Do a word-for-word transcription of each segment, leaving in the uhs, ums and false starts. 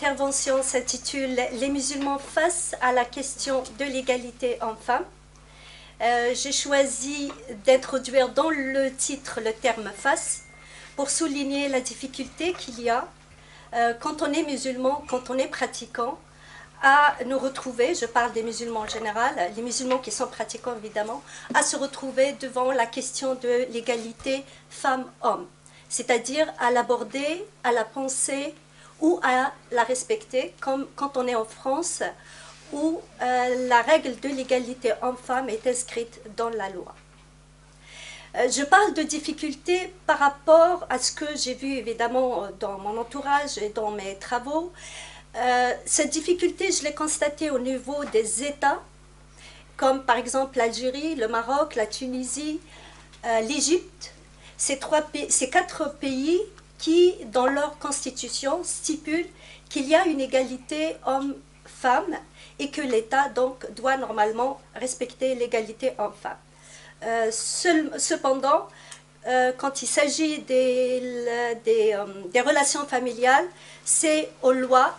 intervention s'intitule « Les musulmans face à la question de l'égalité homme-femme ». Euh, J'ai choisi d'introduire dans le titre le terme « face » pour souligner la difficulté qu'il y a euh, quand on est musulman, quand on est pratiquant, à nous retrouver, je parle des musulmans en général, les musulmans qui sont pratiquants évidemment, à se retrouver devant la question de l'égalité femme-homme, c'est-à-dire à l'aborder, à la penser ou à la respecter, comme quand on est en France, où euh, la règle de l'égalité homme-femme est inscrite dans la loi. Euh, je parle de difficultés par rapport à ce que j'ai vu évidemment dans mon entourage et dans mes travaux. Euh, cette difficulté, je l'ai constatée au niveau des États, comme par exemple l'Algérie, le Maroc, la Tunisie, euh, l'Égypte, ces, trois pays, ces quatre pays qui, dans leur constitution, stipulent qu'il y a une égalité homme-femme et que l'État donc doit normalement respecter l'égalité homme-femme. Euh, cependant, euh, quand il s'agit des, des, euh, des relations familiales, c'est aux lois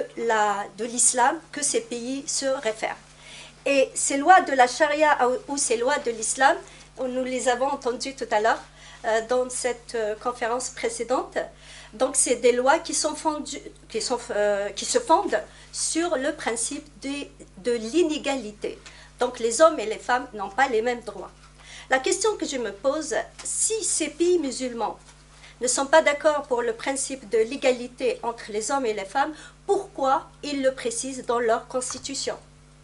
de l'islam que ces pays se réfèrent. Et ces lois de la charia ou ces lois de l'islam, nous les avons entendues tout à l'heure euh, dans cette euh, conférence précédente. Donc c'est des lois qui, sont fondues, qui, sont, euh, qui se fondent sur le principe de, de l'inégalité. Donc les hommes et les femmes n'ont pas les mêmes droits. La question que je me pose, si ces pays musulmans ne sont pas d'accord pour le principe de l'égalité entre les hommes et les femmes, pourquoi ils le précisent dans leur constitution?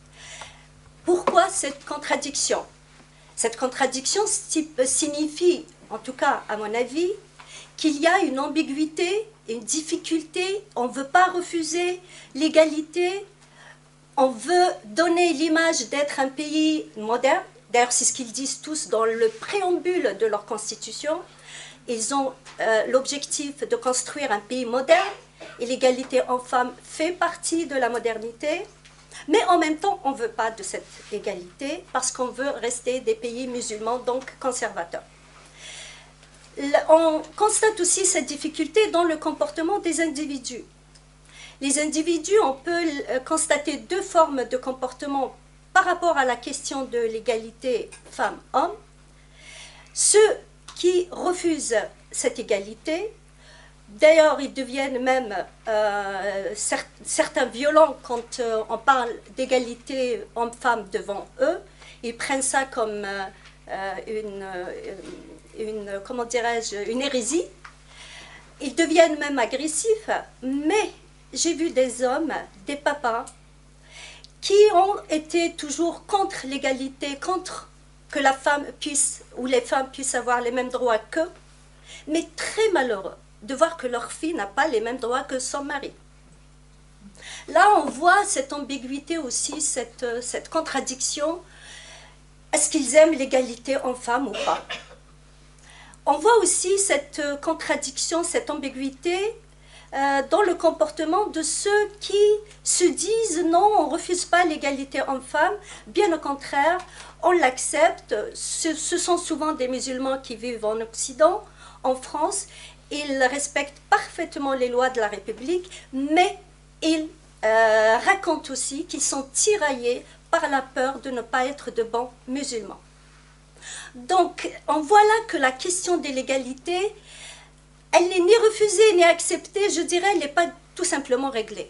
Pourquoi cette contradiction? Cette contradiction signifie, en tout cas à mon avis, qu'il y a une ambiguïté, une difficulté, on ne veut pas refuser l'égalité, on veut donner l'image d'être un pays moderne. D'ailleurs, c'est ce qu'ils disent tous dans le préambule de leur constitution. Ils ont euh, l'objectif de construire un pays moderne, et l'égalité homme-femme fait partie de la modernité, mais en même temps, on ne veut pas de cette égalité parce qu'on veut rester des pays musulmans, donc conservateurs. On constate aussi cette difficulté dans le comportement des individus. Les individus, on peut constater deux formes de comportement par rapport à la question de l'égalité femmes-hommes. Ceux qui refusent cette égalité, d'ailleurs ils deviennent même euh, cer certains violents quand euh, on parle d'égalité homme-femme devant eux, ils prennent ça comme euh, une, une, comment dirais-je, une hérésie, ils deviennent même agressifs, mais j'ai vu des hommes, des papas, qui ont été toujours contre l'égalité, contre que la femme puisse, ou les femmes puissent avoir les mêmes droits qu'eux, mais très malheureux de voir que leur fille n'a pas les mêmes droits que son mari. Là, on voit cette ambiguïté aussi, cette, cette contradiction. Est-ce qu'ils aiment l'égalité homme-femme ou pas? On voit aussi cette contradiction, cette ambiguïté euh, dans le comportement de ceux qui se disent non, on ne refuse pas l'égalité homme-femme, bien au contraire, on l'accepte. Ce, ce sont souvent des musulmans qui vivent en Occident, en France. Ils respectent parfaitement les lois de la République, mais ils euh, racontent aussi qu'ils sont tiraillés par la peur de ne pas être de bons musulmans. Donc, on voit là que la question de l'égalité, elle n'est ni refusée ni acceptée, je dirais, elle n'est pas tout simplement réglée.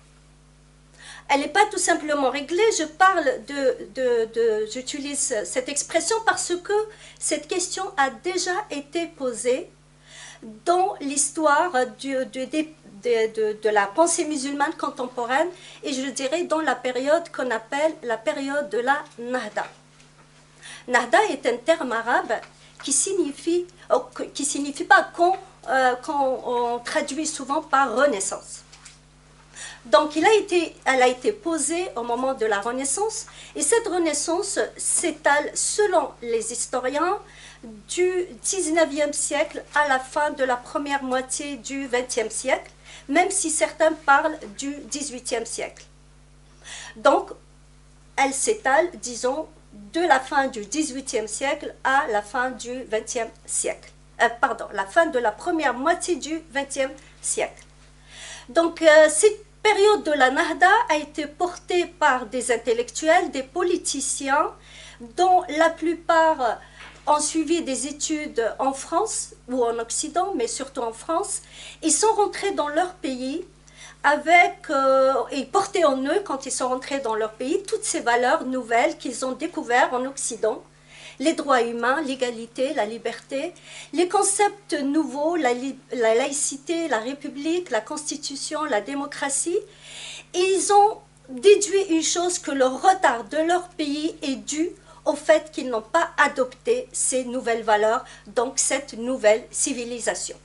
Elle n'est pas tout simplement réglée, je parle de, de, de j'utilise cette expression parce que cette question a déjà été posée dans l'histoire de, de, de, de, de la pensée musulmane contemporaine et je dirais dans la période qu'on appelle la période de la Nahda. Nahda est un terme arabe qui signifie, qui signifie pas qu'on euh, qu'on traduit souvent par renaissance. Donc il a été, elle a été posée au moment de la Renaissance et cette Renaissance s'étale selon les historiens du dix-neuvième siècle à la fin de la première moitié du vingtième siècle, même si certains parlent du dix-huitième siècle. Donc elle s'étale, disons, de la fin du dix-huitième siècle à la fin du vingtième siècle. Euh, pardon, la fin de la première moitié du vingtième siècle. Donc, euh, c'est période de la Nahda a été portée par des intellectuels, des politiciens, dont la plupart ont suivi des études en France ou en Occident, mais surtout en France. Ils sont rentrés dans leur pays avec, euh, et portaient en eux, quand ils sont rentrés dans leur pays, toutes ces valeurs nouvelles qu'ils ont découvertes en Occident. Les droits humains, l'égalité, la liberté, les concepts nouveaux, la, la laïcité, la république, la constitution, la démocratie. Et ils ont déduit une chose, que le retard de leur pays est dû au fait qu'ils n'ont pas adopté ces nouvelles valeurs, donc cette nouvelle civilisation.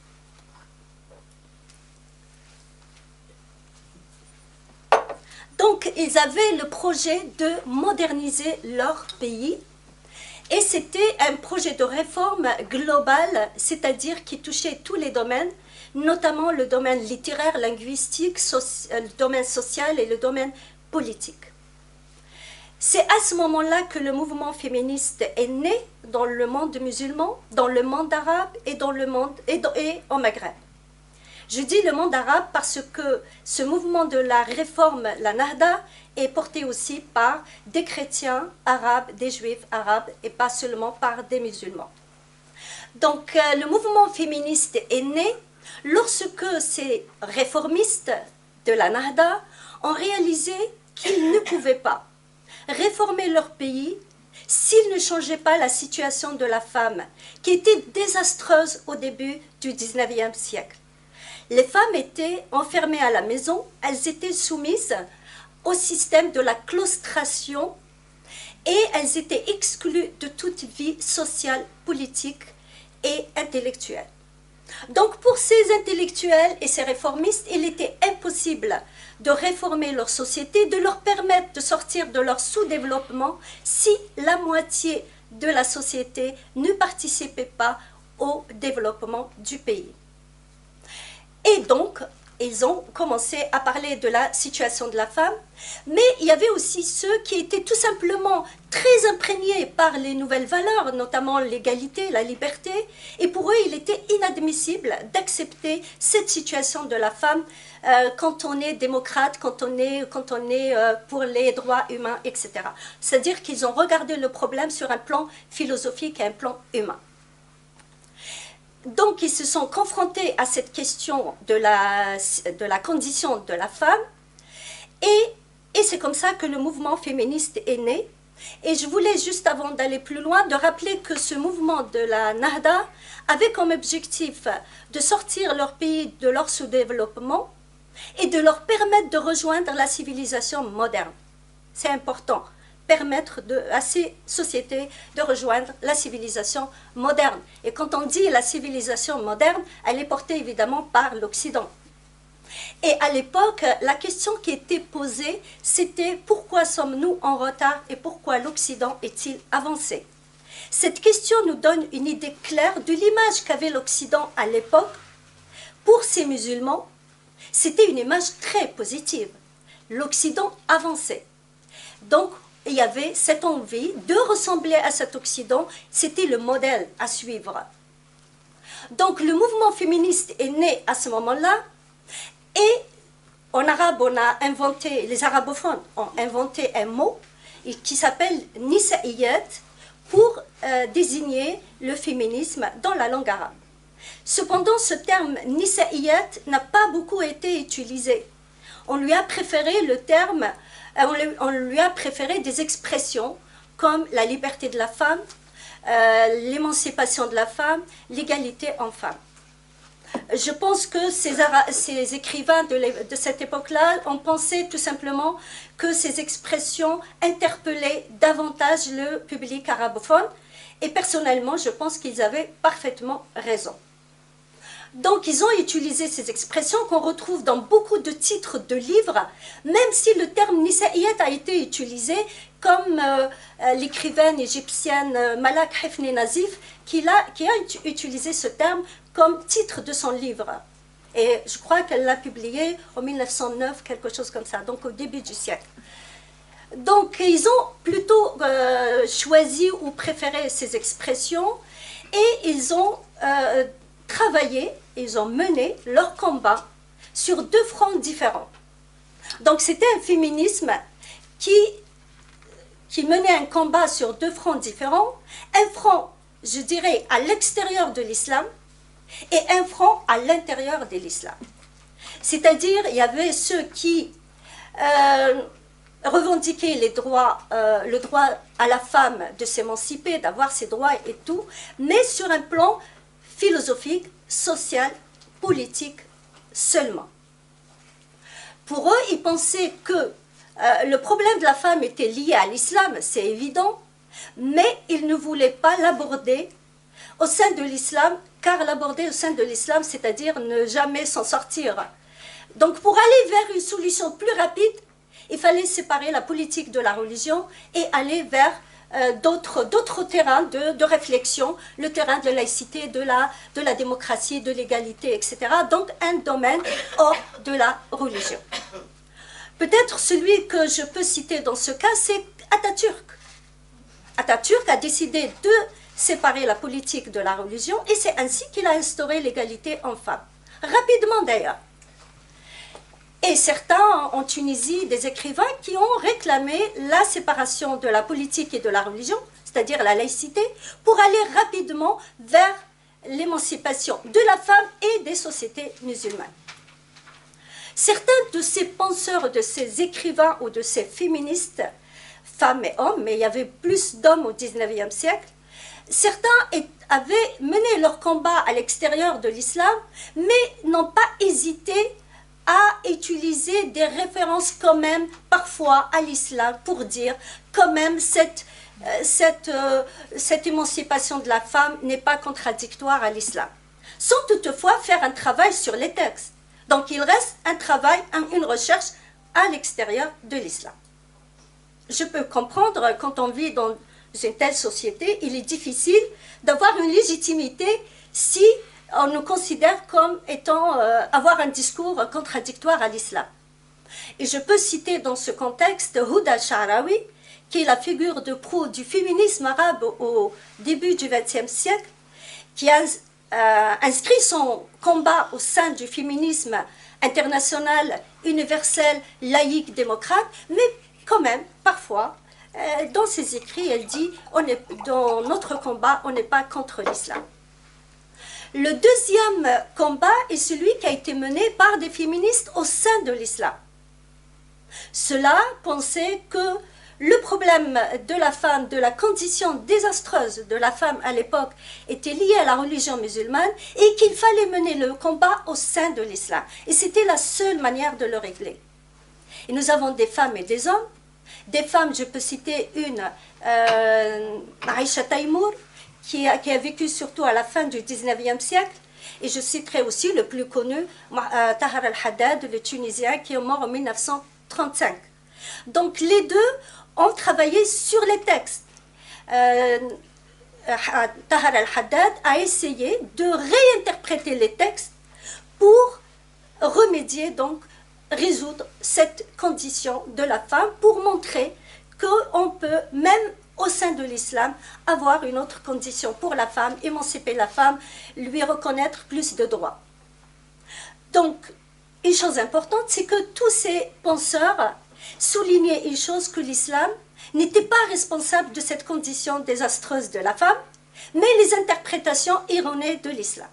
Donc ils avaient le projet de moderniser leur pays. Et c'était un projet de réforme globale, c'est-à-dire qui touchait tous les domaines, notamment le domaine littéraire, linguistique, le domaine social et le domaine politique. C'est à ce moment-là que le mouvement féministe est né dans le monde musulman, dans le monde arabe et, dans le monde, et, dans, et au Maghreb. Je dis le monde arabe parce que ce mouvement de la réforme, la Nahda, est porté aussi par des chrétiens arabes, des juifs arabes, et pas seulement par des musulmans. Donc euh, le mouvement féministe est né lorsque ces réformistes de la Nahda ont réalisé qu'ils ne pouvaient pas réformer leur pays s'ils ne changeaient pas la situation de la femme, qui était désastreuse au début du dix-neuvième siècle. Les femmes étaient enfermées à la maison, elles étaient soumises au système de la claustration et elles étaient exclues de toute vie sociale, politique et intellectuelle. Donc pour ces intellectuels et ces réformistes, il était impossible de réformer leur société, de leur permettre de sortir de leur sous-développement si la moitié de la société ne participait pas au développement du pays. Et donc, ils ont commencé à parler de la situation de la femme, mais il y avait aussi ceux qui étaient tout simplement très imprégnés par les nouvelles valeurs, notamment l'égalité, la liberté, et pour eux, il était inadmissible d'accepter cette situation de la femme euh, quand on est démocrate, quand on est, quand on est euh, pour les droits humains, et cetera. C'est-à-dire qu'ils ont regardé le problème sur un plan philosophique et un plan humain. Donc, ils se sont confrontés à cette question de la, de la condition de la femme et, et c'est comme ça que le mouvement féministe est né. Et je voulais, juste avant d'aller plus loin, de rappeler que ce mouvement de la Nahda avait comme objectif de sortir leur pays de leur sous-développement et de leur permettre de rejoindre la civilisation moderne. C'est important. Permettre de, à ces sociétés de rejoindre la civilisation moderne. Et quand on dit la civilisation moderne, elle est portée évidemment par l'Occident. Et à l'époque, la question qui était posée, c'était pourquoi sommes-nous en retard et pourquoi l'Occident est-il avancé? Cette question nous donne une idée claire de l'image qu'avait l'Occident à l'époque. Pour ces musulmans, c'était une image très positive. L'Occident avançait. Donc, il y avait cette envie de ressembler à cet Occident, c'était le modèle à suivre. Donc le mouvement féministe est né à ce moment-là, et en arabe, on a inventé, les arabophones ont inventé un mot qui s'appelle nisa'iyat pour euh, désigner le féminisme dans la langue arabe. Cependant, ce terme nisa'iyat n'a pas beaucoup été utilisé. On lui a préféré le terme On lui a préféré des expressions comme la liberté de la femme, euh, l'émancipation de la femme, l'égalité en femme. Je pense que ces, ces écrivains de, de cette époque-là ont pensé tout simplement que ces expressions interpellaient davantage le public arabophone et personnellement, je pense qu'ils avaient parfaitement raison. Donc, ils ont utilisé ces expressions qu'on retrouve dans beaucoup de titres de livres, même si le terme nisa'iyat a été utilisé comme euh, l'écrivaine égyptienne Malak Hifni Nazif, qui a, qui a utilisé ce terme comme titre de son livre. Et je crois qu'elle l'a publié en mille neuf cent neuf, quelque chose comme ça, donc au début du siècle. Donc, ils ont plutôt euh, choisi ou préféré ces expressions et ils ont euh, travaillé, ils ont mené leur combat sur deux fronts différents. Donc c'était un féminisme qui, qui menait un combat sur deux fronts différents, un front, je dirais, à l'extérieur de l'islam et un front à l'intérieur de l'islam. C'est-à-dire, il y avait ceux qui euh, revendiquaient les droits, euh, le droit à la femme de s'émanciper, d'avoir ses droits et tout, mais sur un plan philosophique, social, politique seulement. Pour eux, ils pensaient que euh, le problème de la femme était lié à l'islam, c'est évident, mais ils ne voulaient pas l'aborder au sein de l'islam, car l'aborder au sein de l'islam, c'est-à-dire ne jamais s'en sortir. Donc pour aller vers une solution plus rapide, il fallait séparer la politique de la religion et aller vers euh, d'autres d'autres terrains de, de réflexion, le terrain de la laïcité, de la, de la démocratie, de l'égalité, et cetera. Donc un domaine hors de la religion. Peut-être celui que je peux citer dans ce cas, c'est Atatürk. Atatürk a décidé de séparer la politique de la religion et c'est ainsi qu'il a instauré l'égalité homme-femme. Rapidement d'ailleurs. Et certains en Tunisie, des écrivains qui ont réclamé la séparation de la politique et de la religion, c'est-à-dire la laïcité, pour aller rapidement vers l'émancipation de la femme et des sociétés musulmanes. Certains de ces penseurs, de ces écrivains ou de ces féministes, femmes et hommes, mais il y avait plus d'hommes au dix-neuvième siècle, certains avaient mené leur combat à l'extérieur de l'islam, mais n'ont pas hésité à utiliser des références quand même parfois à l'islam pour dire quand même cette, euh, cette, euh, cette émancipation de la femme n'est pas contradictoire à l'islam, sans toutefois faire un travail sur les textes. Donc il reste un travail, une recherche à l'extérieur de l'islam. Je peux comprendre, quand on vit dans une telle société, il est difficile d'avoir une légitimité si on nous considère comme étant euh, avoir un discours contradictoire à l'islam. Et je peux citer dans ce contexte Huda al-Sha'rawi, qui est la figure de proue du féminisme arabe au début du vingtième siècle, qui a euh, inscrit son combat au sein du féminisme international, universel, laïque, démocrate, mais quand même, parfois, euh, dans ses écrits, elle dit on est, dans notre combat, on n'est pas contre l'islam. Le deuxième combat est celui qui a été mené par des féministes au sein de l'islam. Ceux-là pensaient que le problème de la femme, de la condition désastreuse de la femme à l'époque, était lié à la religion musulmane et qu'il fallait mener le combat au sein de l'islam. Et c'était la seule manière de le régler. Et nous avons des femmes et des hommes. Des femmes, je peux citer une, euh, Aïcha Taïmour, Qui a, qui a vécu surtout à la fin du dix-neuvième siècle. Et je citerai aussi le plus connu, euh, Tahar al-Haddad, le Tunisien, qui est mort en mille neuf cent trente-cinq. Donc les deux ont travaillé sur les textes. Euh, Tahar al-Haddad a essayé de réinterpréter les textes pour remédier, donc résoudre cette condition de la femme, pour montrer qu'on peut même au sein de l'islam, avoir une autre condition pour la femme, émanciper la femme, lui reconnaître plus de droits. Donc, une chose importante, c'est que tous ces penseurs soulignaient une chose, que l'islam n'était pas responsable de cette condition désastreuse de la femme, mais les interprétations erronées de l'islam.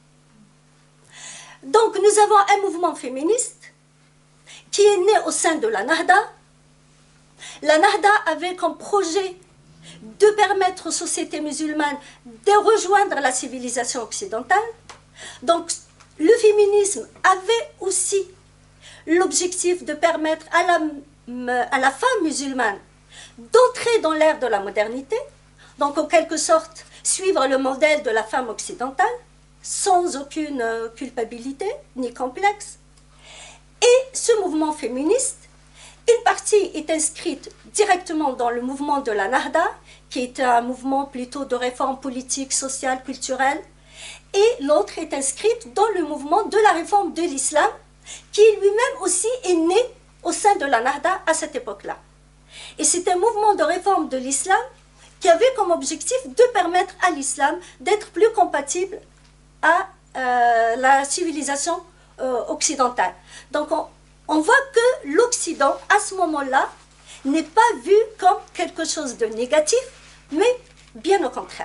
Donc, nous avons un mouvement féministe qui est né au sein de la Nahda. La Nahda avait comme projet de permettre aux sociétés musulmanes de rejoindre la civilisation occidentale. Donc le féminisme avait aussi l'objectif de permettre à la, à la femme musulmane d'entrer dans l'ère de la modernité, donc en quelque sorte suivre le modèle de la femme occidentale, sans aucune culpabilité ni complexe. Et ce mouvement féministe, une partie est inscrite directement dans le mouvement de la Nahda, qui est un mouvement plutôt de réforme politique, sociale, culturelle, et l'autre est inscrite dans le mouvement de la réforme de l'islam, qui lui-même aussi est né au sein de la Nahda à cette époque-là. Et c'est un mouvement de réforme de l'islam qui avait comme objectif de permettre à l'islam d'être plus compatible à euh, la civilisation euh, occidentale. Donc on, on voit que l'Occident l'Occident, à ce moment-là, n'est pas vu comme quelque chose de négatif, mais bien au contraire.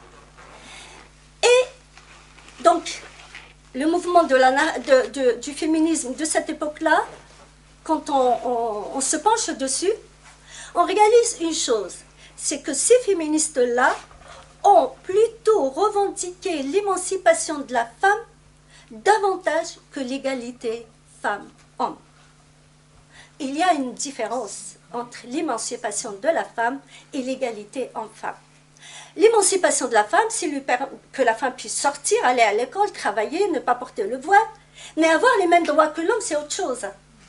Et donc, le mouvement de la, de, de, du féminisme de cette époque-là, quand on, on, on se penche dessus, on réalise une chose, c'est que ces féministes-là ont plutôt revendiqué l'émancipation de la femme davantage que l'égalité femmes-hommes. Il y a une différence entre l'émancipation de la femme et l'égalité homme-femme. L'émancipation de la femme, c'est que la femme puisse sortir, aller à l'école, travailler, ne pas porter le voile, mais avoir les mêmes droits que l'homme, c'est autre chose.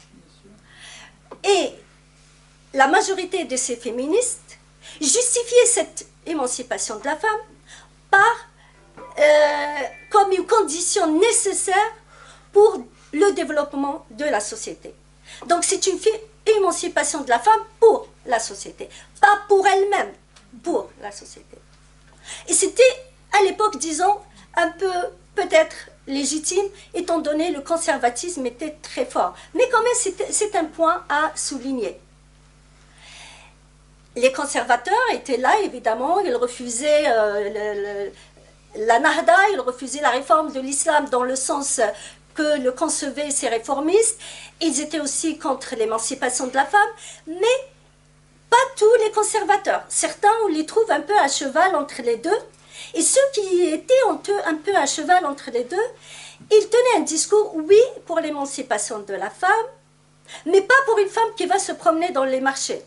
Et la majorité de ces féministes justifiaient cette émancipation de la femme par, euh, comme une condition nécessaire pour le développement de la société. Donc c'est une émancipation de la femme pour la société, pas pour elle-même, pour la société. Et c'était à l'époque, disons, un peu peut-être légitime, étant donné le conservatisme était très fort. Mais quand même, c'est un point à souligner. Les conservateurs étaient là, évidemment, ils refusaient euh, le, le, la Nahda, ils refusaient la réforme de l'islam dans le sens que le concevaient ces réformistes. Ils étaient aussi contre l'émancipation de la femme, mais pas tous les conservateurs. Certains, on les trouve un peu à cheval entre les deux. Et ceux qui étaient un peu à cheval entre les deux, ils tenaient un discours, oui, pour l'émancipation de la femme, mais pas pour une femme qui va se promener dans les marchés.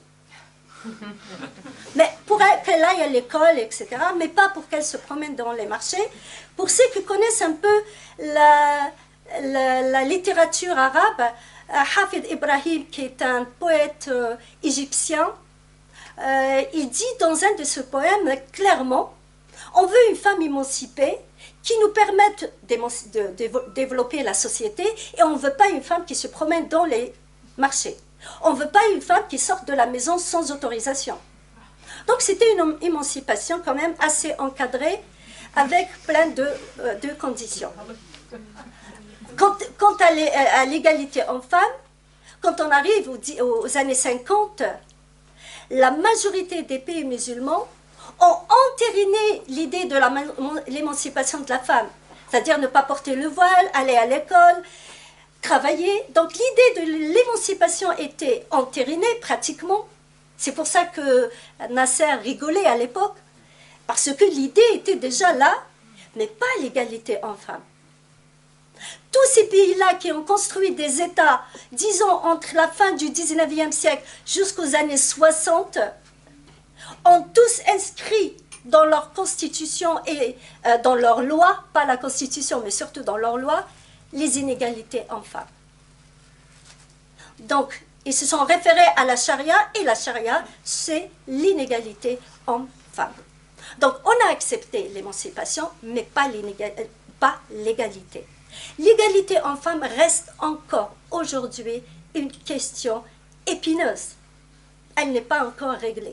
Mais pour qu'elle aille à l'école, et cetera, mais pas pour qu'elle se promène dans les marchés. Pour ceux qui connaissent un peu la, la, la littérature arabe, Hafid Ibrahim, qui est un poète euh, égyptien, euh, il dit dans un de ses poèmes clairement, on veut une femme émancipée qui nous permette de, de développer la société et on ne veut pas une femme qui se promène dans les marchés. On ne veut pas une femme qui sorte de la maison sans autorisation. Donc c'était une émancipation quand même assez encadrée avec plein de, euh, de conditions. Quant, quant à l'égalité homme-femme, quand on arrive aux, aux années cinquante, la majorité des pays musulmans ont entériné l'idée de l'émancipation de la femme, c'est-à-dire ne pas porter le voile, aller à l'école, travailler. Donc l'idée de l'émancipation était entérinée pratiquement. C'est pour ça que Nasser rigolait à l'époque, parce que l'idée était déjà là, mais pas l'égalité homme-femme. Tous ces pays-là qui ont construit des États, disons entre la fin du dix-neuvième siècle jusqu'aux années soixante, ont tous inscrit dans leur constitution et euh, dans leur loi, pas la constitution, mais surtout dans leur loi, les inégalités hommes-femmes. Donc, ils se sont référés à la charia, et la charia, c'est l'inégalité homme-femme. Donc, on a accepté l'émancipation, mais pas l'égalité. L'égalité homme-femme reste encore aujourd'hui une question épineuse. Elle n'est pas encore réglée.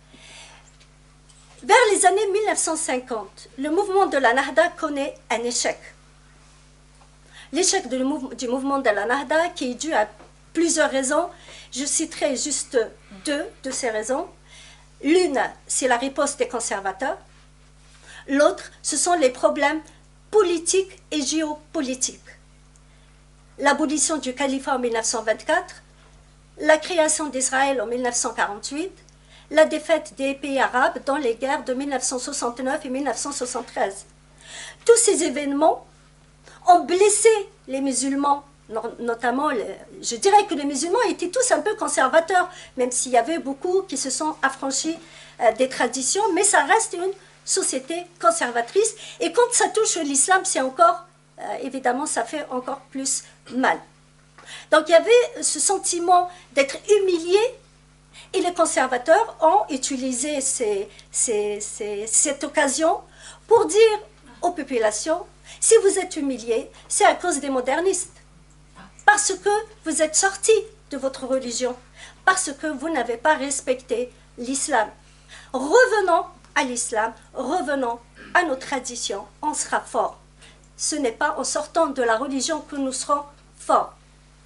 Vers les années mille neuf cent cinquante, le mouvement de la Nahda connaît un échec. L'échec du mouvement de la Nahda qui est dû à plusieurs raisons. Je citerai juste deux de ces raisons. L'une, c'est la riposte des conservateurs. L'autre, ce sont les problèmes politiques et géopolitiques. L'abolition du califat en mille neuf cent vingt-quatre, la création d'Israël en mille neuf cent quarante-huit, la défaite des pays arabes dans les guerres de mille neuf cent soixante-neuf et mille neuf cent soixante-treize. Tous ces événements ont blessé les musulmans, notamment, je dirais que les musulmans étaient tous un peu conservateurs, même s'il y avait beaucoup qui se sont affranchis des traditions, mais ça reste une société conservatrice, et quand ça touche l'islam, c'est encore, évidemment, ça fait encore plus mal. Donc il y avait ce sentiment d'être humilié, et les conservateurs ont utilisé ces, ces, ces, cette occasion pour dire aux populations, si vous êtes humiliés, c'est à cause des modernistes. Parce que vous êtes sortis de votre religion. Parce que vous n'avez pas respecté l'islam. Revenons à l'islam, revenons à nos traditions, on sera fort. Ce n'est pas en sortant de la religion que nous serons forts.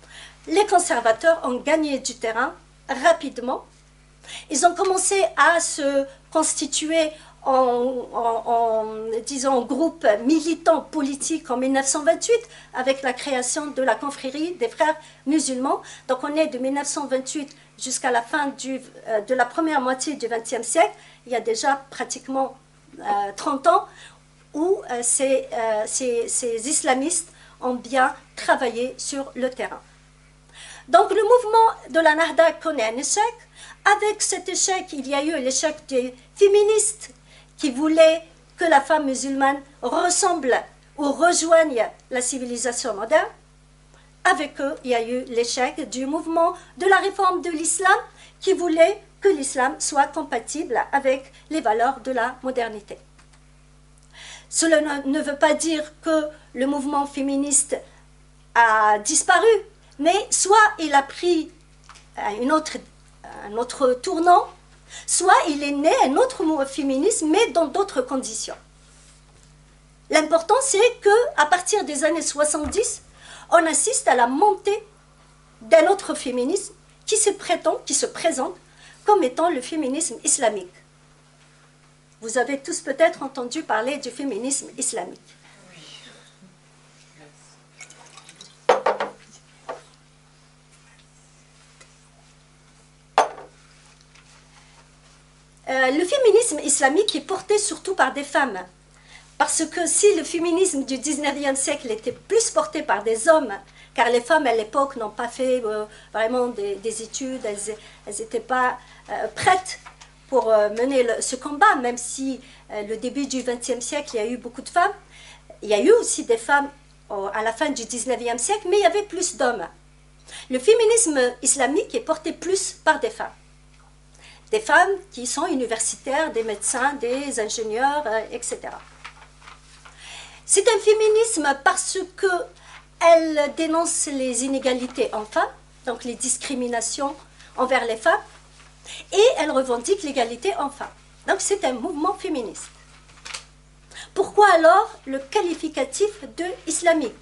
les conservateurs ont gagné du terrain rapidement. Ils ont commencé à se constituer en, en, en disons, groupe militant politique en mille neuf cent vingt-huit avec la création de la confrérie des frères musulmans. Donc on est de mille neuf cent vingt-huit jusqu'à la fin du, euh, de la première moitié du vingtième siècle. Il y a déjà pratiquement euh, trente ans où euh, ces, euh, ces, ces islamistes ont bien travaillé sur le terrain. Donc le mouvement de la Nahda connaît un échec. Avec cet échec, il y a eu l'échec des féministes qui voulaient que la femme musulmane ressemble ou rejoigne la civilisation moderne. Avec eux, il y a eu l'échec du mouvement de la réforme de l'islam qui voulait que l'islam soit compatible avec les valeurs de la modernité. Cela ne veut pas dire que le mouvement féministe a disparu, mais soit il a pris une autre, un autre tournant, soit il est né un autre féminisme, mais dans d'autres conditions. L'important, c'est qu'à partir des années soixante-dix, on assiste à la montée d'un autre féminisme qui se prétend, qui se présente comme étant le féminisme islamique. Vous avez tous peut-être entendu parler du féminisme islamique. Euh, le féminisme islamique est porté surtout par des femmes. Parce que si le féminisme du dix-neuvième siècle était plus porté par des hommes, car les femmes à l'époque n'ont pas fait euh, vraiment des, des études, elles n'étaient pas euh, prêtes pour euh, mener le, ce combat, même si euh, le début du vingtième siècle, il y a eu beaucoup de femmes. Il y a eu aussi des femmes euh, à la fin du dix-neuvième siècle, mais il y avait plus d'hommes. Le féminisme islamique est porté plus par des femmes. Des femmes qui sont universitaires, des médecins, des ingénieurs, euh, et cetera. C'est un féminisme parce qu'elle dénonce les inégalités en femmes, donc les discriminations envers les femmes, et elle revendique l'égalité en femmes. Donc c'est un mouvement féministe. Pourquoi alors le qualificatif de islamique?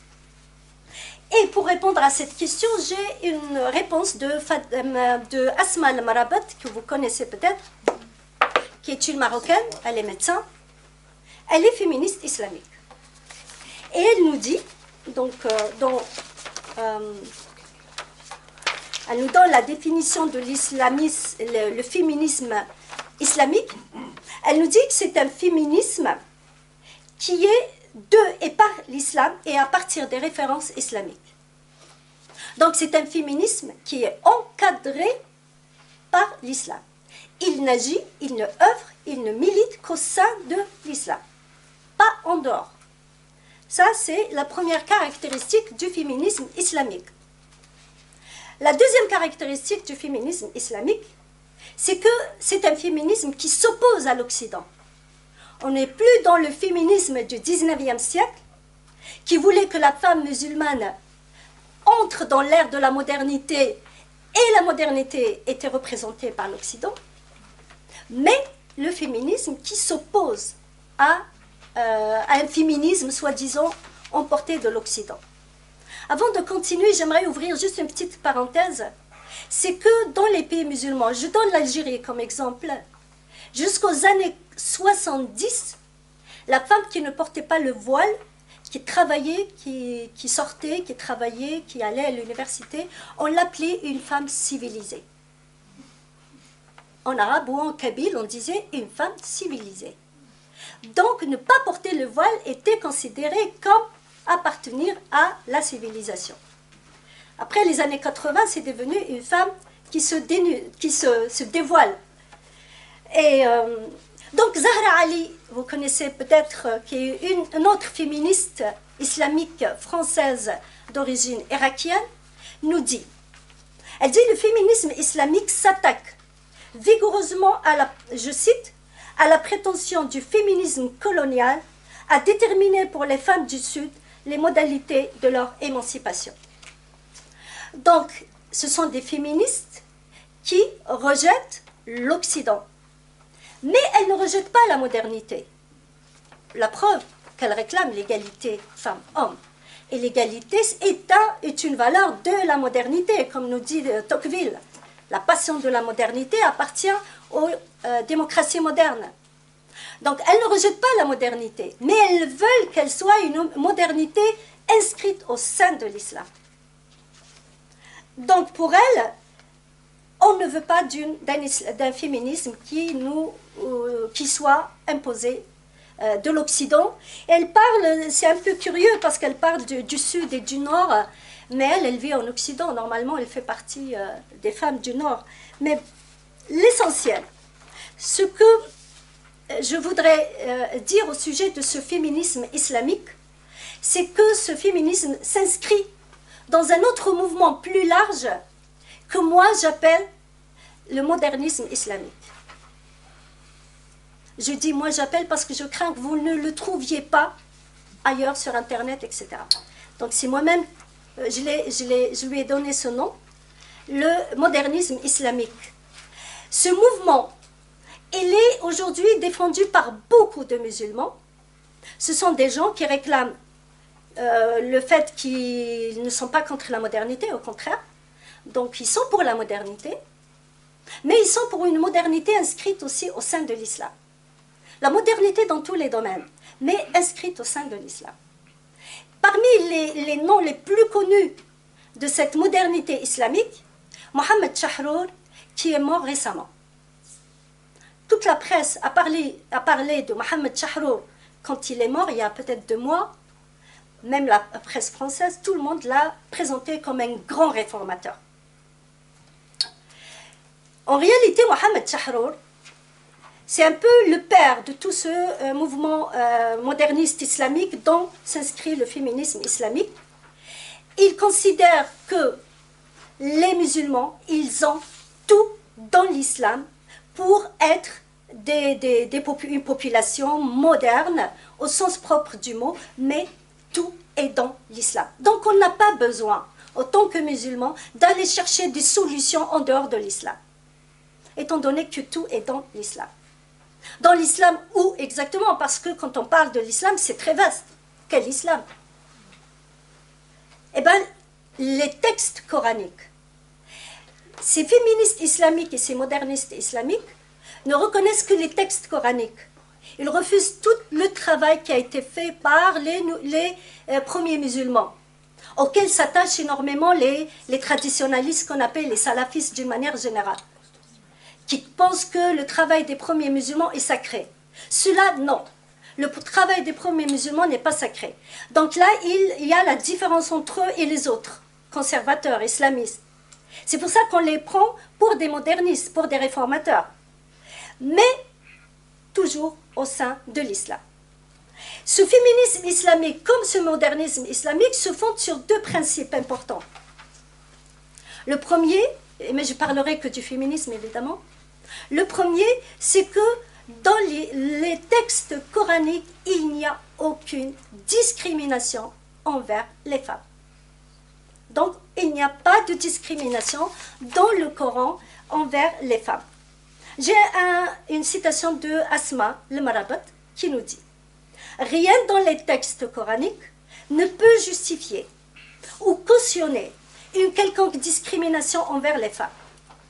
Et pour répondre à cette question, j'ai une réponse de, de Asma Al-Marabat, que vous connaissez peut-être, qui est une Marocaine, elle est médecin, elle est féministe islamique. Et elle nous dit, donc, euh, dans, euh, elle nous donne la définition de l'islamisme, le, le féminisme islamique. Elle nous dit que c'est un féminisme qui est de et par l'islam et à partir des références islamiques. Donc c'est un féminisme qui est encadré par l'islam. Il n'agit, il ne œuvre, il ne milite qu'au sein de l'islam, pas en dehors. Ça, c'est la première caractéristique du féminisme islamique. La deuxième caractéristique du féminisme islamique, c'est que c'est un féminisme qui s'oppose à l'Occident. On n'est plus dans le féminisme du dix-neuvième siècle, qui voulait que la femme musulmane entre dans l'ère de la modernité, et la modernité était représentée par l'Occident, mais le féminisme qui s'oppose à Euh, à un féminisme soi-disant emporté de l'Occident. Avant de continuer, j'aimerais ouvrir juste une petite parenthèse. C'est que dans les pays musulmans, je donne l'Algérie comme exemple, jusqu'aux années soixante-dix, la femme qui ne portait pas le voile, qui travaillait, qui, qui sortait, qui travaillait, qui allait à l'université, on l'appelait une femme civilisée. En arabe ou en kabyle, on disait une femme civilisée. Donc, ne pas porter le voile était considéré comme appartenir à la civilisation. Après les années quatre-vingt, c'est devenu une femme qui se, dénude, qui se, se dévoile. Et euh, donc, Zahra Ali, vous connaissez peut-être, euh, qui est une, une autre féministe islamique française d'origine irakienne, nous dit, elle dit, le féminisme islamique s'attaque vigoureusement à la, je cite, à la prétention du féminisme colonial à déterminer pour les femmes du Sud les modalités de leur émancipation. Donc, ce sont des féministes qui rejettent l'Occident. Mais elles ne rejettent pas la modernité. La preuve qu'elles réclament l'égalité femmes-hommes. Et l'égalité est, est une valeur de la modernité, comme nous dit Tocqueville. La passion de la modernité appartient aux euh, démocraties modernes. Donc, elles ne rejettent pas la modernité, mais elles veulent qu'elle soit une modernité inscrite au sein de l'islam. Donc, pour elles, on ne veut pas d'un féminisme qui, nous, euh, qui soit imposé euh, de l'Occident. Elle parle, c'est un peu curieux parce qu'elle parle du, du Sud et du Nord, mais elle, elle vit en Occident. Normalement, elle fait partie euh, des femmes du Nord. Mais l'essentiel, ce que je voudrais euh, dire au sujet de ce féminisme islamique, c'est que ce féminisme s'inscrit dans un autre mouvement plus large que moi j'appelle le modernisme islamique. Je dis moi j'appelle parce que je crains que vous ne le trouviez pas ailleurs sur Internet, et cetera. Donc c'est moi-même, je, je, je lui ai donné ce nom, le modernisme islamique. Ce mouvement, il est aujourd'hui défendu par beaucoup de musulmans. Ce sont des gens qui réclament euh, le fait qu'ils ne sont pas contre la modernité, au contraire. Donc ils sont pour la modernité, mais ils sont pour une modernité inscrite aussi au sein de l'islam. La modernité dans tous les domaines, mais inscrite au sein de l'islam. Parmi les, les noms les plus connus de cette modernité islamique, Mohamed Chahrour, qui est mort récemment. Toute la presse a parlé, a parlé de Mohamed Chahrour quand il est mort, il y a peut-être deux mois. Même la presse française, tout le monde l'a présenté comme un grand réformateur. En réalité, Mohamed Chahrour, c'est un peu le père de tout ce euh, mouvement euh, moderniste islamique dont s'inscrit le féminisme islamique. Il considère que les musulmans, ils ont tout dans l'islam pour être des, des, des popu une population moderne au sens propre du mot, mais tout est dans l'islam. Donc on n'a pas besoin, en tant que musulmans, d'aller chercher des solutions en dehors de l'islam, étant donné que tout est dans l'islam. Dans l'islam, où exactement? Parce que quand on parle de l'islam, c'est très vaste. Quel islam? Eh bien, les textes coraniques. Ces féministes islamiques et ces modernistes islamiques ne reconnaissent que les textes coraniques. Ils refusent tout le travail qui a été fait par les, les euh, premiers musulmans, auxquels s'attachent énormément les, les traditionalistes qu'on appelle les salafistes d'une manière générale, qui pensent que le travail des premiers musulmans est sacré. Cela, non. Le travail des premiers musulmans n'est pas sacré. Donc là, il, il y a la différence entre eux et les autres, conservateurs, islamistes. C'est pour ça qu'on les prend pour des modernistes, pour des réformateurs. Mais toujours au sein de l'islam. Ce féminisme islamique, comme ce modernisme islamique, se fonde sur deux principes importants. Le premier, mais je parlerai que du féminisme évidemment, le premier, c'est que dans les, les textes coraniques, il n'y a aucune discrimination envers les femmes. Donc, il n'y a pas de discrimination dans le Coran envers les femmes. J'ai un, une citation de Asma, le Marabat, qui nous dit « Rien dans les textes coraniques ne peut justifier ou cautionner une quelconque discrimination envers les femmes. »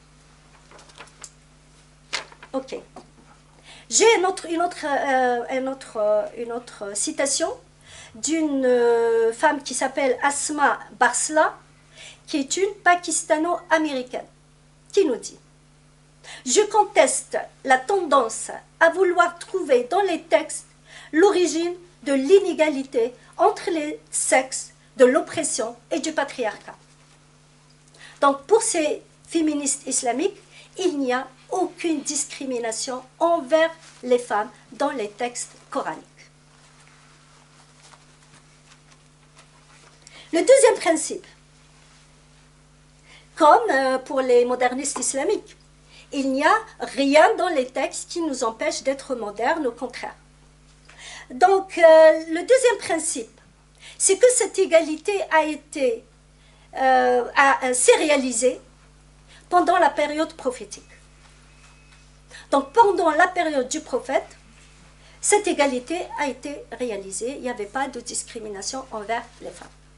Ok. J'ai une autre, une, autre, euh, une, autre, euh, une autre citation d'une euh, femme qui s'appelle Asma Barsla, qui est une pakistano-américaine, qui nous dit « Je conteste la tendance à vouloir trouver dans les textes l'origine de l'inégalité entre les sexes, de l'oppression et du patriarcat. » Donc pour ces féministes islamiques, il n'y a aucune discrimination envers les femmes dans les textes coraniques. Le deuxième principe, comme pour les modernistes islamiques, il n'y a rien dans les textes qui nous empêche d'être modernes, au contraire. Donc, euh, le deuxième principe, c'est que cette égalité a été, euh, a, s'est réalisée pendant la période prophétique. Donc, pendant la période du prophète, cette égalité a été réalisée. Il n'y avait pas de discrimination envers les femmes.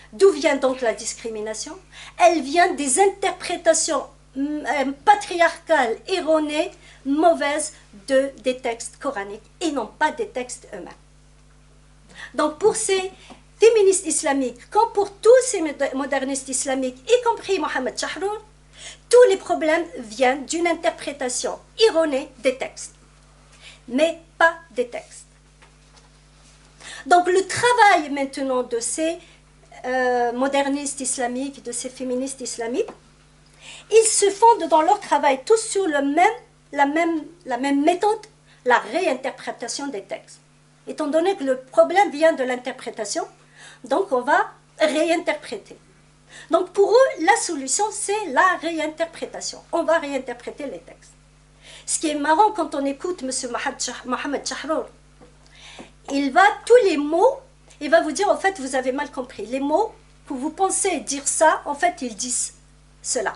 D'où vient donc la discrimination? Elle vient des interprétations patriarcales, erronées, mauvaises de, des textes coraniques et non pas des textes eux-mêmes. Donc pour ces féministes islamiques, comme pour tous ces modernistes islamiques, y compris Mohamed Chahrour, tous les problèmes viennent d'une interprétation erronée des textes, mais pas des textes. Donc le travail maintenant de ces euh, modernistes islamiques, de ces féministes islamiques, ils se fondent dans leur travail tous sur le même, la, même, la même méthode, la réinterprétation des textes. Étant donné que le problème vient de l'interprétation, donc on va réinterpréter. Donc pour eux, la solution, c'est la réinterprétation. On va réinterpréter les textes. Ce qui est marrant quand on écoute M. Mohamed Chahrour, il va, tous les mots, il va vous dire, en fait, vous avez mal compris. Les mots que vous pensez dire ça, en fait, ils disent cela.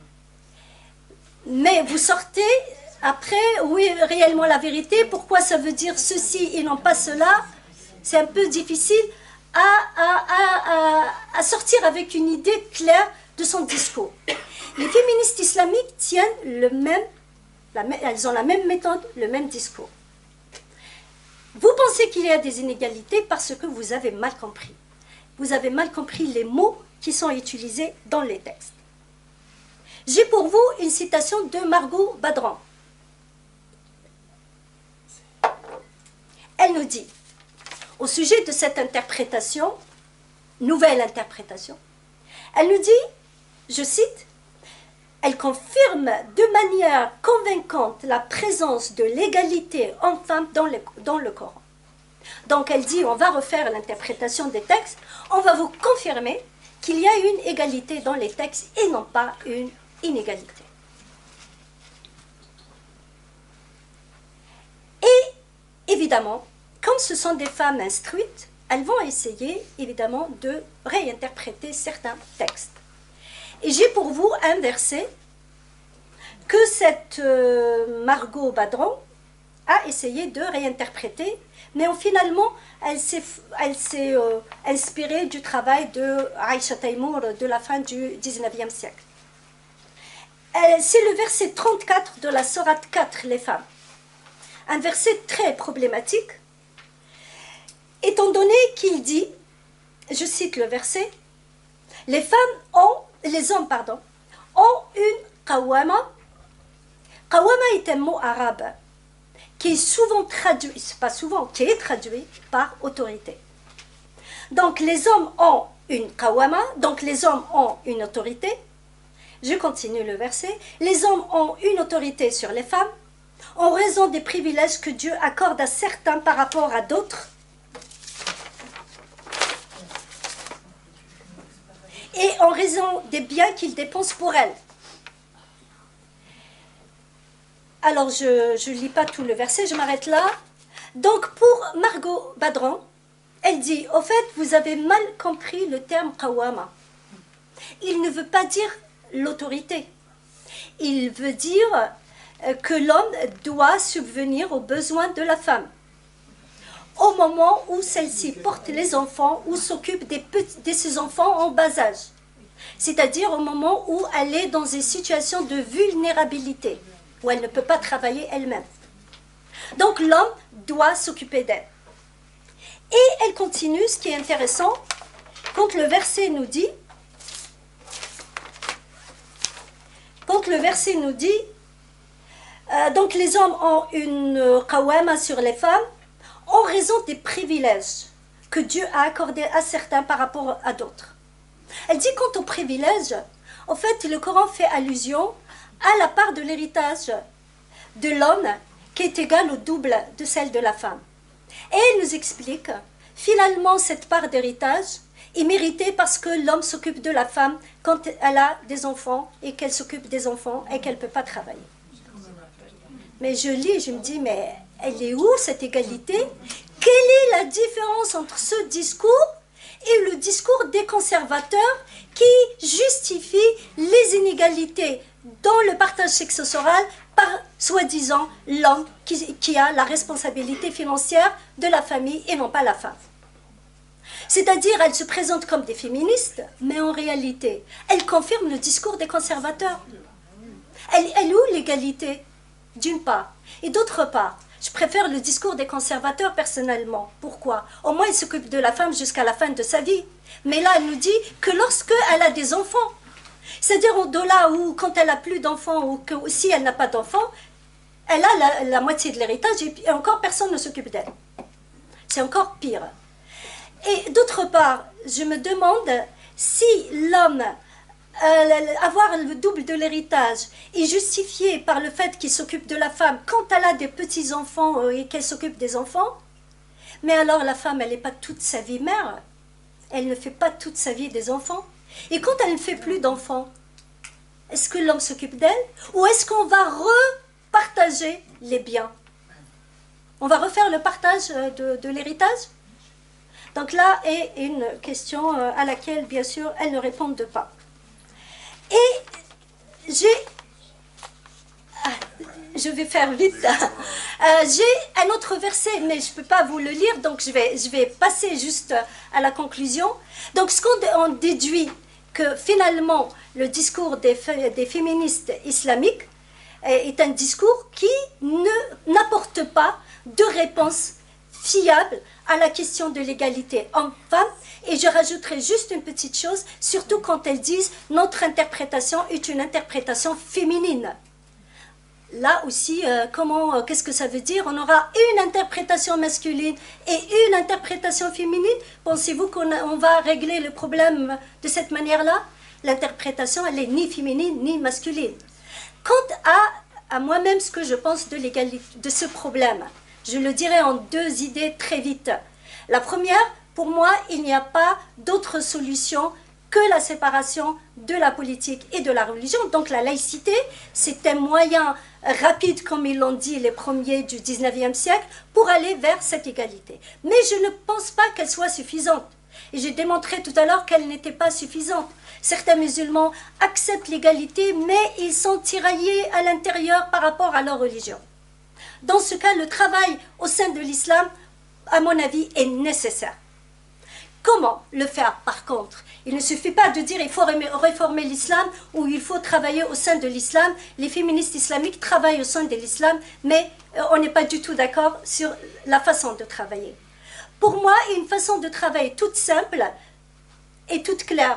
Mais vous sortez après, oui, réellement la vérité, pourquoi ça veut dire ceci et non pas cela, c'est un peu difficile à, à, à, à, à sortir avec une idée claire de son discours. Les féministes islamiques tiennent le même, la, elles ont la même méthode, le même discours. Vous pensez qu'il y a des inégalités parce que vous avez mal compris. Vous avez mal compris les mots qui sont utilisés dans les textes. J'ai pour vous une citation de Margot Badran. Elle nous dit, au sujet de cette interprétation, nouvelle interprétation, elle nous dit, je cite, elle confirme de manière convaincante la présence de l'égalité homme-femme dans le, dans le Coran. Donc elle dit, on va refaire l'interprétation des textes, on va vous confirmer qu'il y a une égalité dans les textes et non pas une inégalité. Et évidemment, comme ce sont des femmes instruites, elles vont essayer évidemment de réinterpréter certains textes. Et j'ai pour vous un verset que cette euh, Margot Badran a essayé de réinterpréter, mais en, finalement, elle s'est elle s'est euh, inspirée du travail de Aïcha Taïmour de la fin du dix-neuvième siècle. C'est le verset trente-quatre de la Sourate quatre, les femmes. Un verset très problématique, étant donné qu'il dit, je cite le verset, les femmes ont, les hommes, pardon, ont une qawama. Qawama est un mot arabe qui est souvent traduit, pas souvent, qui est traduit par autorité. Donc les hommes ont une qawama, donc les hommes ont une autorité. Je continue le verset. Les hommes ont une autorité sur les femmes en raison des privilèges que Dieu accorde à certains par rapport à d'autres. Et en raison des biens qu'ils dépensent pour elles. Alors, je ne lis pas tout le verset, je m'arrête là. Donc, pour Margot Badran, elle dit, au fait, vous avez mal compris le terme qawama. Il ne veut pas dire l'autorité. Il veut dire que l'homme doit subvenir aux besoins de la femme. Au moment où celle-ci porte les enfants ou s'occupe des petits, de ses enfants en bas âge. C'est-à-dire au moment où elle est dans une situation de vulnérabilité, où elle ne peut pas travailler elle-même. Donc l'homme doit s'occuper d'elle. Et elle continue, ce qui est intéressant, quand le verset nous dit, quand le verset nous dit, euh, donc les hommes ont une qawama sur les femmes, en raison des privilèges que Dieu a accordés à certains par rapport à d'autres. Elle dit quant aux privilèges, en fait, le Coran fait allusion à la part de l'héritage de l'homme qui est égale au double de celle de la femme. Et elle nous explique, finalement, cette part d'héritage est méritée parce que l'homme s'occupe de la femme quand elle a des enfants et qu'elle s'occupe des enfants et qu'elle ne peut pas travailler. Mais je lis, je me dis, mais elle est où cette égalité? Quelle est la différence entre ce discours et le discours des conservateurs qui justifie les inégalités dans le partage successoral par, soi-disant, l'homme qui, qui a la responsabilité financière de la famille et non pas la femme. C'est-à-dire, elles se présentent comme des féministes, mais en réalité, elles confirment le discours des conservateurs. Elle, elle est où l'égalité? D'une part. Et d'autre part, je préfère le discours des conservateurs personnellement. Pourquoi? Au moins, ils s'occupent de la femme jusqu'à la fin de sa vie. Mais là, elle nous dit que lorsqu'elle a des enfants, c'est-à-dire au-delà où, quand elle n'a plus d'enfants, ou que si elle n'a pas d'enfants, elle a la, la moitié de l'héritage et encore personne ne s'occupe d'elle. C'est encore pire. Et d'autre part, je me demande si l'homme, euh, avoir le double de l'héritage est justifié par le fait qu'il s'occupe de la femme quand elle a des petits-enfants euh, et qu'elle s'occupe des enfants. Mais alors la femme, elle n'est pas toute sa vie mère. Elle ne fait pas toute sa vie des enfants. Et quand elle ne fait plus d'enfants, est-ce que l'homme s'occupe d'elle? Ou est-ce qu'on va repartager les biens? On va refaire le partage de, de l'héritage? Donc là est une question à laquelle, bien sûr, elles ne répondent pas. Et j'ai... Ah, je vais faire vite. Euh, j'ai un autre verset, mais je ne peux pas vous le lire, donc je vais, je vais passer juste à la conclusion. Donc ce qu'on déduit, que finalement, le discours des, des féministes islamiques est un discours qui n'apporte pas de réponse fiable à la question de l'égalité homme-femme. Et je rajouterai juste une petite chose, surtout quand elles disent « notre interprétation est une interprétation féminine ». Là aussi, euh, comment, euh, qu'est-ce que ça veut dire? On aura une interprétation masculine et une interprétation féminine. Pensez-vous qu'on on va régler le problème de cette manière-là? L'interprétation, elle n'est ni féminine ni masculine. Quant à, à moi-même, ce que je pense de l'égalité, de ce problème, je le dirai en deux idées très vite. La première, pour moi, il n'y a pas d'autre solution que la séparation de la politique et de la religion. Donc la laïcité, c'est un moyen rapide, comme ils l'ont dit les premiers du dix-neuvième siècle, pour aller vers cette égalité. Mais je ne pense pas qu'elle soit suffisante. Et j'ai démontré tout à l'heure qu'elle n'était pas suffisante. Certains musulmans acceptent l'égalité, mais ils sont tiraillés à l'intérieur par rapport à leur religion. Dans ce cas, le travail au sein de l'islam, à mon avis, est nécessaire. Comment le faire, par contre? Il ne suffit pas de dire qu'il faut réformer l'islam ou il faut travailler au sein de l'islam. Les féministes islamiques travaillent au sein de l'islam, mais on n'est pas du tout d'accord sur la façon de travailler. Pour moi, une façon de travailler toute simple et toute claire.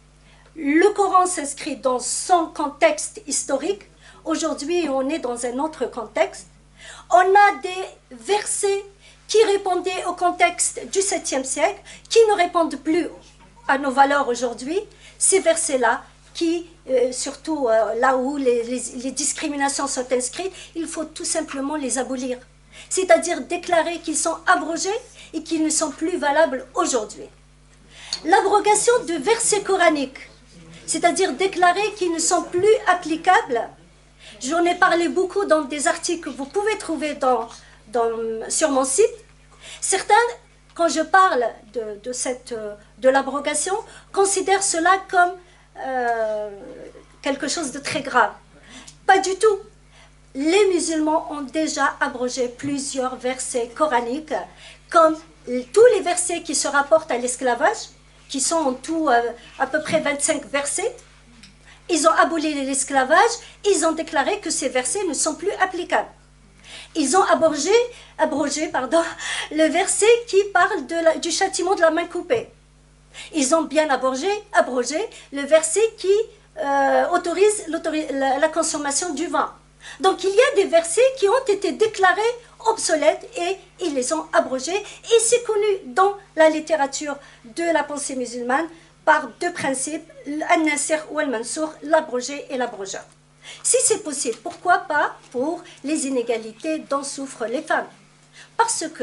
Le Coran s'inscrit dans son contexte historique. Aujourd'hui, on est dans un autre contexte. On a des versets qui répondaient au contexte du septième siècle, qui ne répondent plus à nos valeurs aujourd'hui. Ces versets-là, qui, euh, surtout euh, là où les, les, les discriminations sont inscrites, il faut tout simplement les abolir. C'est-à-dire déclarer qu'ils sont abrogés et qu'ils ne sont plus valables aujourd'hui. L'abrogation de versets coraniques, c'est-à-dire déclarer qu'ils ne sont plus applicables. J'en ai parlé beaucoup dans des articles que vous pouvez trouver dans, dans, sur mon site. Certains, quand je parle de, de, cette, de l'abrogation, considèrent cela comme euh, quelque chose de très grave. Pas du tout. Les musulmans ont déjà abrogé plusieurs versets coraniques, comme tous les versets qui se rapportent à l'esclavage, qui sont en tout euh, à peu près vingt-cinq versets. Ils ont aboli l'esclavage, ils ont déclaré que ces versets ne sont plus applicables. Ils ont abrogé, abrogé pardon, le verset qui parle de la, du châtiment de la main coupée. Ils ont bien abrogé, abrogé le verset qui euh, autorise la, la consommation du vin. Donc il y a des versets qui ont été déclarés obsolètes et ils les ont abrogés. Et c'est connu dans la littérature de la pensée musulmane par deux principes, al-nasir ou al-mansour, l'abrogé et l'abrogeur. Si c'est possible, pourquoi pas pour les inégalités dont souffrent les femmes? Parce que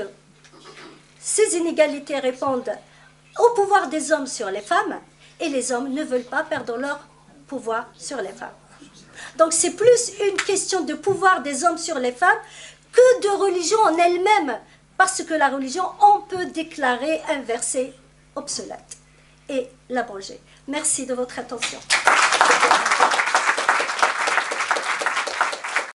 ces inégalités répondent au pouvoir des hommes sur les femmes et les hommes ne veulent pas perdre leur pouvoir sur les femmes. Donc c'est plus une question de pouvoir des hommes sur les femmes que de religion en elle-même, parce que la religion, on peut déclarer un verset obsolète et l'abroger. Merci de votre attention.